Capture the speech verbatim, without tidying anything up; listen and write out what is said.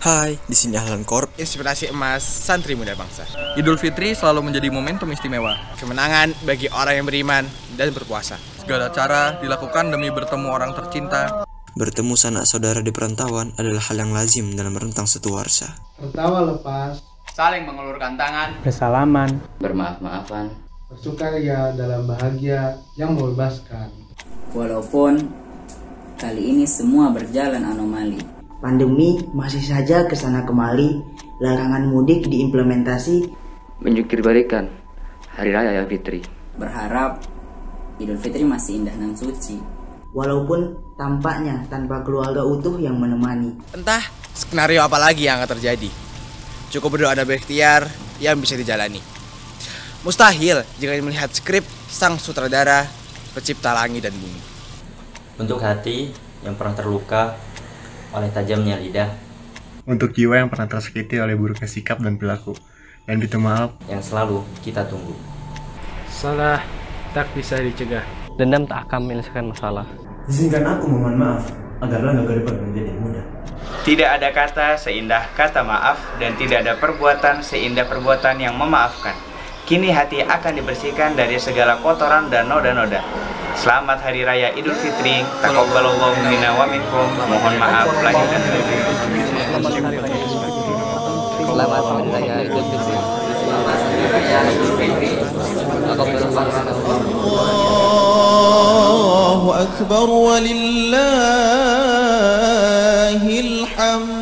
Hai, di sini Ahlan Corp, inspirasi emas santri muda bangsa. Idul Fitri selalu menjadi momentum istimewa. Kemenangan bagi orang yang beriman dan berpuasa. Segala cara dilakukan demi bertemu orang tercinta. Bertemu sanak saudara di perantauan adalah hal yang lazim dalam rentang satu warsa. Tertawa lepas, saling mengulurkan tangan, bersalaman, bermaaf-maafan, bersukaria dalam bahagia yang membebaskan. Walaupun kali ini semua berjalan anomali. Pandemi masih saja kesana kemari, larangan mudik diimplementasi, menjungkir balikan Hari Raya Idul Fitri. Berharap Idul Fitri masih indah dan suci, walaupun tampaknya tanpa keluarga utuh yang menemani. Entah skenario apa lagi yang akan terjadi, cukup berdoa dan berikhtiar yang bisa dijalani. Mustahil jika melihat skrip sang sutradara, pencipta langit dan bumi. Untuk hati yang pernah terluka oleh tajamnya lidah, untuk jiwa yang pernah tersakiti oleh buruknya sikap dan perilaku, dan pintu maaf yang selalu kita tunggu. Salah tak bisa dicegah, dendam tak akan menyelesaikan masalah. Izinkan aku memohon maaf agar langkah ke depan menjadi mudah. Tidak ada kata seindah kata maaf, dan tidak ada perbuatan seindah perbuatan yang memaafkan. Kini hati akan dibersihkan dari segala kotoran dan noda-noda. Selamat Hari Raya Idul Fitri. Taqabbalallahu minna wa minkum. Mohon maaf lahir dan batin. Selamat Hari Raya Idul Fitri. Selamat Hari Raya Idul Fitri. Allahu Akbar walillahil hamd.